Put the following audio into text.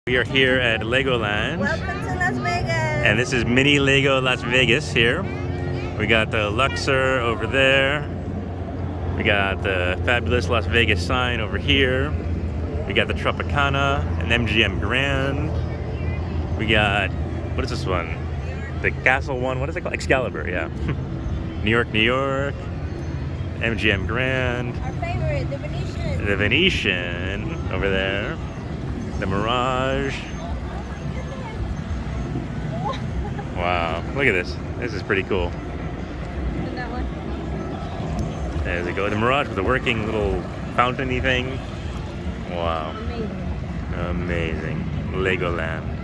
We are here at Legoland. Welcome to Las Vegas. And this is mini Lego Las Vegas here. We got the Luxor over there. We got the fabulous Las Vegas sign over here. We got the Tropicana and MGM Grand. We got, what is this one? The Castle one, what is it called? Excalibur, yeah. New York, New York. MGM Grand. Our favorite, the Venetian. The Venetian over there. The Mirage. Wow, look at this. This is pretty cool. And that one. There's it go. The Mirage with the working little fountain-y thing. Wow. Amazing. Amazing. Legoland.